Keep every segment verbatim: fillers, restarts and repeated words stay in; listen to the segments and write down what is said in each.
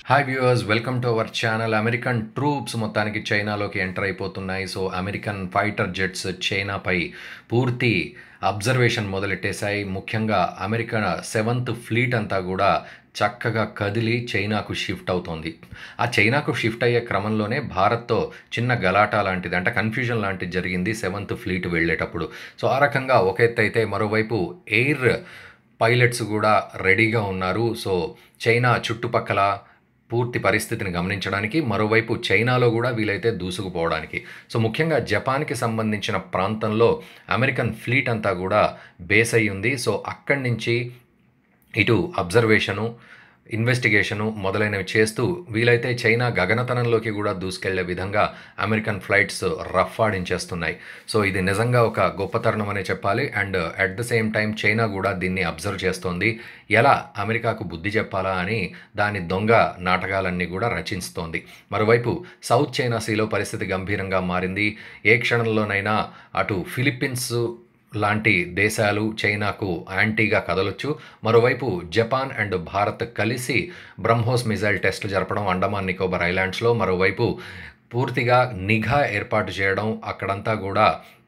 Hi viewers, welcome to our channel. American troops మొత్తానికి చైనాలోకి enter అయిపోతున్నాయి. సో అమెరికన్ ఫైటర్ జెట్స్ చైనాపై పూర్తి అబ్జర్వేషన్ మొదలెట్టేశాయి. ముఖ్యంగా అమెరికా సెవెంత్ ఫ్లీట్ అంతా కూడా చక్కగా కదిలి చైనాకు షిఫ్ట్ అవుతోంది. ఆ చైనాకు షిఫ్ట్ అయ్యే క్రమంలోనే భారత్తో చిన్న గలాటా లాంటిది, అంటే కన్ఫ్యూజన్ లాంటిది జరిగింది సెవెంత్ ఫ్లీట్ వెళ్ళేటప్పుడు. సో ఆ రకంగా ఒక ఎత్తు అయితే, మరోవైపు ఎయిర్ పైలట్స్ కూడా రెడీగా ఉన్నారు. సో చైనా చుట్టుపక్కల పూర్తి పరిస్థితిని గమనించడానికి, మరోవైపు చైనాలో కూడా వీలైతే దూసుకుపోవడానికి. సో ముఖ్యంగా జపాన్కి సంబంధించిన ప్రాంతంలో అమెరికన్ ఫ్లీట్ అంతా కూడా బేస్ అయ్యి ఉంది. సో అక్కడి నుంచి ఇటు అబ్జర్వేషను, ఇన్వెస్టిగేషను మొదలైనవి చేస్తూ వీలైతే చైనా గగనతనంలోకి కూడా దూసుకెళ్లే విధంగా అమెరికన్ ఫ్లైట్స్ రఫ్ ఆడించేస్తున్నాయి. సో ఇది నిజంగా ఒక గొప్ప తరుణం అనే చెప్పాలి. And at the same time China కూడా దీన్ని అబ్జర్వ్ చేస్తోంది. ఎలా అమెరికాకు బుద్ధి చెప్పాలా అని దాని దొంగ నాటకాలన్నీ కూడా రచిస్తోంది. మరోవైపు సౌత్ చైనా సీలో పరిస్థితి గంభీరంగా మారింది. ఏ క్షణంలోనైనా అటు ఫిలిప్పీన్స్ లాంటి దేశాలు చైనాకు యాంటీగా కదలొచ్చు. మరోవైపు జపాన్ అండ్ భారత్ కలిసి బ్రహ్మోస్ మిజైల్ టెస్టులు జరపడం అండమాన్ నికోబార్ ఐలాండ్స్లో, మరోవైపు పూర్తిగా నిఘా ఏర్పాటు చేయడం, అక్కడంతా కూడా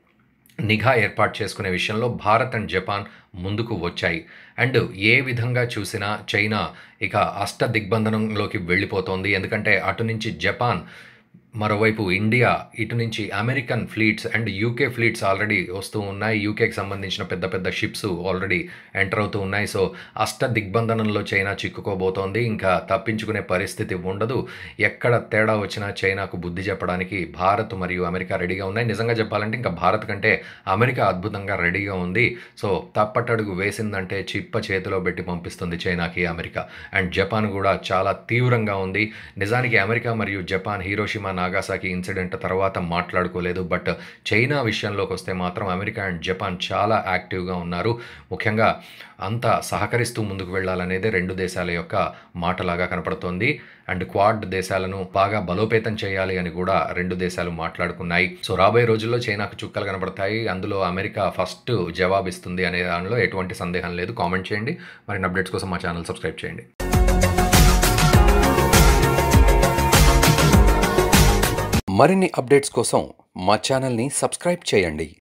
నిఘా ఏర్పాటు చేసుకునే విషయంలో భారత్ అండ్ జపాన్ ముందుకు వచ్చాయి. అండ్ ఏ విధంగా చూసినా చైనా ఇక అష్ట దిగ్బంధనంలోకి వెళ్ళిపోతోంది. ఎందుకంటే అటు నుంచి జపాన్, మరోవైపు ఇండియా, ఇటు నుంచి American fleets and UK fleets already వస్తూ ఉన్నాయి. యూకేకి సంబంధించిన పెద్ద పెద్ద షిప్స్ ఆల్రెడీ ఎంటర్ అవుతూ ఉన్నాయి. సో అష్ట దిగ్బంధనంలో చైనా చిక్కుకోబోతోంది. ఇంకా తప్పించుకునే పరిస్థితి ఉండదు. ఎక్కడ తేడా వచ్చినా చైనాకు బుద్ధి చెప్పడానికి భారత్ మరియు అమెరికా రెడీగా ఉన్నాయి. నిజంగా చెప్పాలంటే ఇంకా భారత్ కంటే అమెరికా అద్భుతంగా రెడీగా ఉంది. సో తప్పటడుగు వేసిందంటే చిప్ప చేతిలో పెట్టి పంపిస్తుంది చైనాకి అమెరికా. అండ్ జపాన్ కూడా చాలా తీవ్రంగా ఉంది. నిజానికి అమెరికా మరియు జపాన్ హీరోషిమా నాగాసాకి ఇన్సిడెంట్ తర్వాత మాట్లాడుకోలేదు. బట్ చైనా విషయంలోకి వస్తే మాత్రం అమెరికా అండ్ జపాన్ చాలా యాక్టివ్గా ఉన్నారు. ముఖ్యంగా అంతా సహకరిస్తూ ముందుకు వెళ్ళాలనేదే రెండు దేశాల యొక్క మాటలాగా కనపడుతోంది. అండ్ క్వాడ్ దేశాలను బాగా బలోపేతం చేయాలి అని కూడా రెండు దేశాలు మాట్లాడుకున్నాయి. సో రాబోయే రోజుల్లో చైనాకు చుక్కలు కనపడతాయి. అందులో అమెరికా ఫస్ట్ జవాబిస్తుంది అనే దానిలో ఎటువంటి సందేహం లేదు. కామెంట్ చేయండి. మరిన్ని అప్డేట్స్ కోసం మా ఛానల్ సబ్స్క్రైబ్ చేయండి. మరిన్ని అప్డేట్స్ కోసం మా ఛానల్ని సబ్స్క్రైబ్ చేయండి.